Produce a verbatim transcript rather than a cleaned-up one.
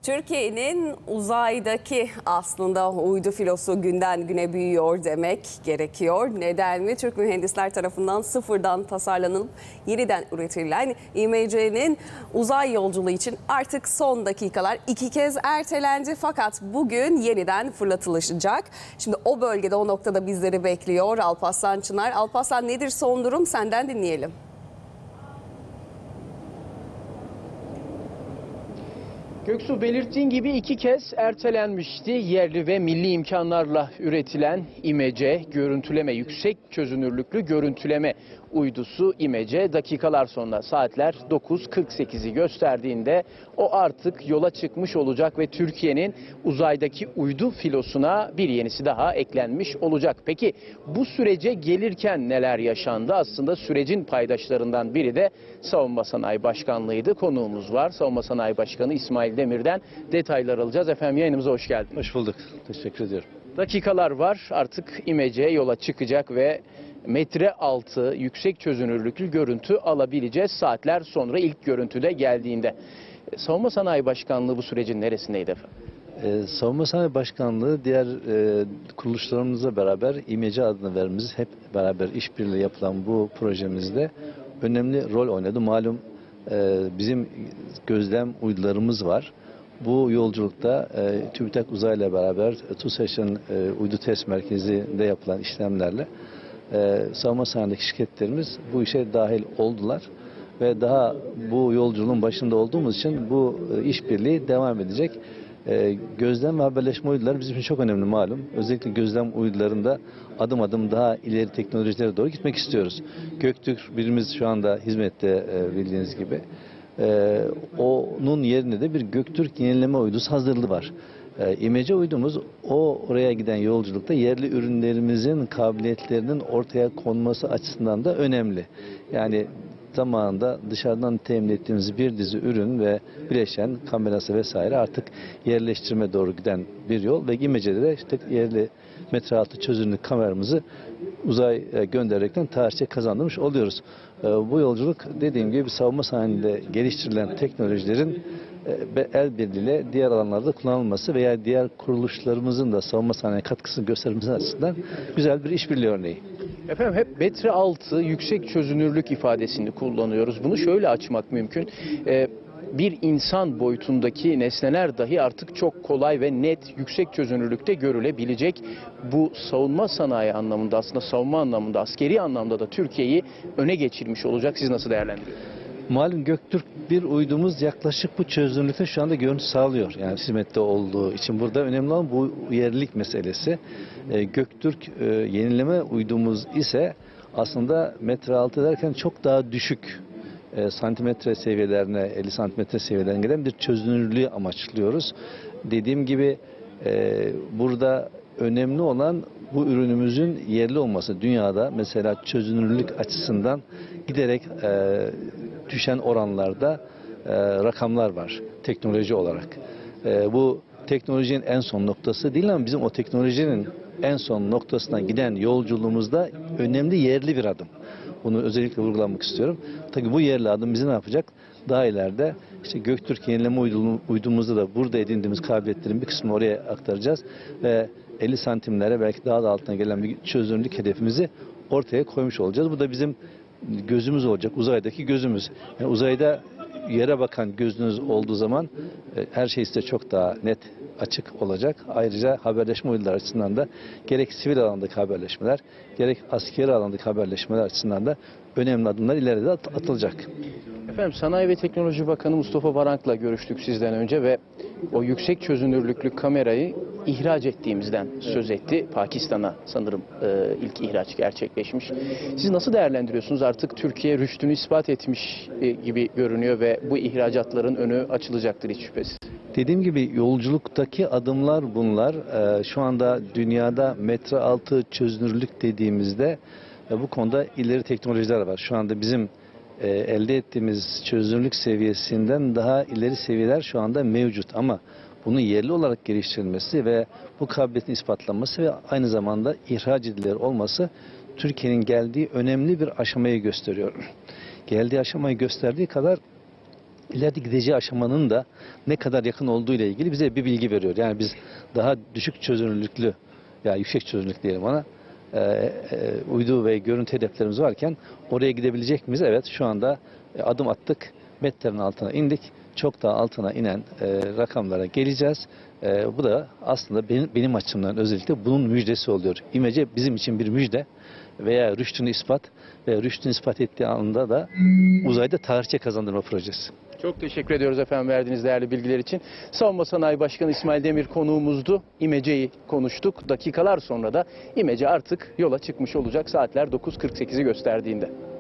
Türkiye'nin uzaydaki aslında uydu filosu günden güne büyüyor demek gerekiyor. Neden mi? Türk mühendisler tarafından sıfırdan tasarlanıp yeniden üretilen İ M C'nin uzay yolculuğu için artık son dakikalar iki kez ertelendi. Fakat bugün yeniden fırlatılacak. Şimdi o bölgede, o noktada bizleri bekliyor Alparslan Çınar. Alparslan, nedir son durum? Senden dinleyelim. Göksu, belirttiğin gibi iki kez ertelenmişti. Yerli ve milli imkanlarla üretilen İ M C görüntüleme, yüksek çözünürlüklü görüntüleme uydusu İ M C dakikalar sonra saatler dokuz kırk sekizi gösterdiğinde o artık yola çıkmış olacak ve Türkiye'nin uzaydaki uydu filosuna bir yenisi daha eklenmiş olacak. Peki bu sürece gelirken neler yaşandı? Aslında sürecin paydaşlarından biri de Savunma Sanayi Başkanlığı'ydı. Konuğumuz var. Savunma Sanayi Başkanı İsmail Demir'den detaylar alacağız. Efendim, yayınımıza hoş geldiniz. Hoş bulduk. Teşekkür ediyorum. Dakikalar var. Artık İ M C yola çıkacak ve metre altı yüksek çözünürlüklü görüntü alabileceğiz saatler sonra ilk görüntüde geldiğinde. Savunma Sanayi Başkanlığı bu sürecin neresindeydi efendim? Ee, Savunma Sanayi Başkanlığı diğer e, kuruluşlarımızla beraber İ M C adını verdiğimiz, hep beraber işbirliği yapılan bu projemizde önemli rol oynadı. Malum e, bizim gözlem uydularımız var. Bu yolculukta e, TÜBİTAK Uzay'la beraber TUSAŞ'ın e, uydu test merkezinde yapılan işlemlerle e, savunma sanayindeki şirketlerimiz bu işe dahil oldular. Ve daha bu yolculuğun başında olduğumuz için bu e, işbirliği devam edecek. E, gözlem ve haberleşme uyduları bizim için çok önemli malum. Özellikle gözlem uydularında adım adım daha ileri teknolojilere doğru gitmek istiyoruz. Göktürk birimiz şu anda hizmette e, bildiğiniz gibi. Ee, onun yerine de bir Göktürk yenileme uydusu hazırlığı var. Ee, İ M C uydumuz o oraya giden yolculukta yerli ürünlerimizin kabiliyetlerinin ortaya konması açısından da önemli. Yani zamanında dışarıdan temin ettiğimiz bir dizi ürün ve bileşen, kamerası vesaire artık yerleştirme doğru giden bir yol ve İ M C'de de işte yerli metre altı çözünürlük kameramızı uzay göndererekten tarihçe kazandırmış oluyoruz. Bu yolculuk dediğim gibi savunma sanayinde geliştirilen teknolojilerin el birliğiyle diğer alanlarda kullanılması veya diğer kuruluşlarımızın da savunma sanayi katkısını göstermesi açısından güzel bir işbirliği örneği. Efendim, hep metre altı yüksek çözünürlük ifadesini kullanıyoruz. Bunu şöyle açmak mümkün. Ee, bir insan boyutundaki nesneler dahi artık çok kolay ve net yüksek çözünürlükte görülebilecek. Bu savunma sanayi anlamında, aslında savunma anlamında, askeri anlamda da Türkiye'yi öne geçirmiş olacak. Siz nasıl değerlendiriyorsunuz? Malum Göktürk bir uydumuz yaklaşık bu çözünürlükte şu anda görüntü sağlıyor. Yani hizmette olduğu için burada önemli olan bu yerlilik meselesi. E, Göktürk e, yenileme uydumuz ise aslında metre altı derken çok daha düşük e, santimetre seviyelerine, elli santimetre seviyelerine gelen bir çözünürlüğü amaçlıyoruz. Dediğim gibi e, burada önemli olan bu ürünümüzün yerli olması. Dünyada mesela çözünürlük açısından giderek e, düşen oranlarda e, rakamlar var teknoloji olarak. E, bu teknolojinin en son noktası değil ama bizim o teknolojinin en son noktasına giden yolculuğumuzda önemli yerli bir adım. Bunu özellikle vurgulamak istiyorum. Tabii bu yerli adım bizi ne yapacak? Daha ileride işte Göktürk yenileme uydumuzda da burada edindiğimiz kabiliyetlerin bir kısmını oraya aktaracağız ve elli santimlere belki daha da altına gelen bir çözünürlük hedefimizi ortaya koymuş olacağız. Bu da bizim gözümüz olacak, uzaydaki gözümüz. Yani uzayda yere bakan gözünüz olduğu zaman e, her şey size çok daha net, açık olacak. Ayrıca haberleşme uyduları açısından da gerek sivil alandaki haberleşmeler, gerek askeri alandaki haberleşmeler açısından da önemli adımlar ileride atılacak. Efendim, Sanayi ve Teknoloji Bakanı Mustafa Varank'la görüştük sizden önce ve o yüksek çözünürlüklü kamerayı ihraç ettiğimizden söz etti. Pakistan'a sanırım e, ilk ihraç gerçekleşmiş. Siz nasıl değerlendiriyorsunuz? Artık Türkiye rüştünü ispat etmiş e, gibi görünüyor ve bu ihracatların önü açılacaktır hiç şüphesiz. Dediğim gibi yolculuktaki adımlar bunlar. Ee, şu anda dünyada metre altı çözünürlük dediğimizde e, bu konuda ileri teknolojiler var. Şu anda bizim e, elde ettiğimiz çözünürlük seviyesinden daha ileri seviyeler şu anda mevcut ama bunun yerli olarak geliştirilmesi ve bu kabiliyetin ispatlanması ve aynı zamanda ihraç edilir olması Türkiye'nin geldiği önemli bir aşamayı gösteriyor. Geldiği aşamayı gösterdiği kadar ileride gideceği aşamanın da ne kadar yakın olduğu ile ilgili bize bir bilgi veriyor. Yani biz daha düşük çözünürlüklü, ya yüksek çözünürlük diyelim ona, e, e, uydu ve görüntü hedeflerimiz varken oraya gidebilecek miyiz? Evet, şu anda e, adım attık, metrenin altına indik. Çok daha altına inen e, rakamlara geleceğiz. E, bu da aslında benim, benim açımdan özellikle bunun müjdesi oluyor. İmece bizim için bir müjde veya rüştünü ispat ve rüştünü ispat ettiği anda da uzayda tarihçe kazandırma projesi. Çok teşekkür ediyoruz efendim verdiğiniz değerli bilgiler için. Savunma Sanayi Başkanı İsmail Demir konuğumuzdu. İmece'yi konuştuk. Dakikalar sonra da İmece artık yola çıkmış olacak saatler dokuz kırk sekizi gösterdiğinde.